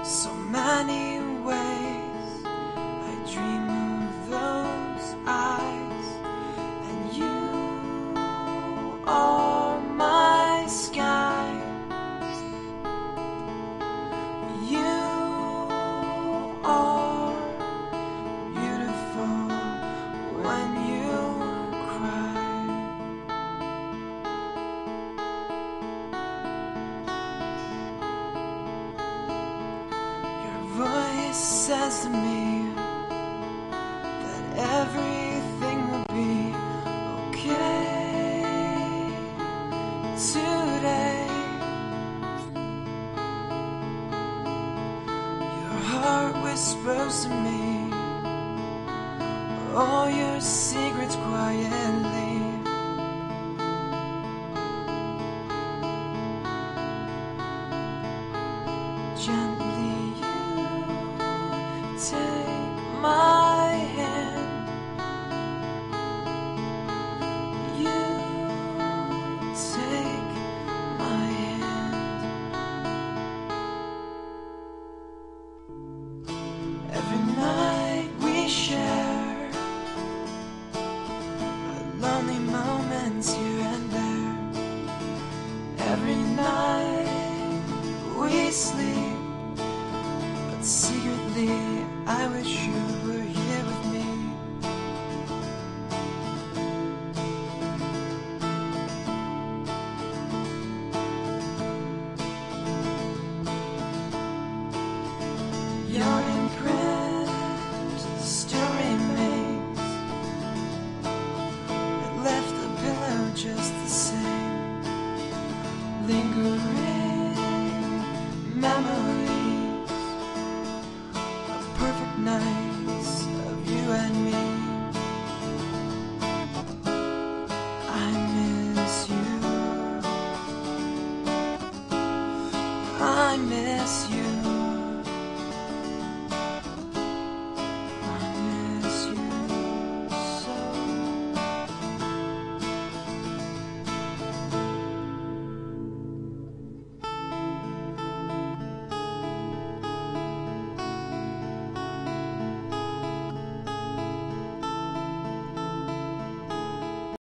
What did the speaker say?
So many ways I dream of those eyes, and you are my skies. You are beautiful when you cry. Your voice says to me that everything will be okay today. Your heart whispers to me all your secrets quietly. Gently you take my hand. You take my hand. Every night we share lonely moments here and there. Every night we sleep, but secretly I wish you were here with me. Your imprint still remains. It left the pillow just the same. Lingering memories of perfect nights of you and me. I miss you. I miss you.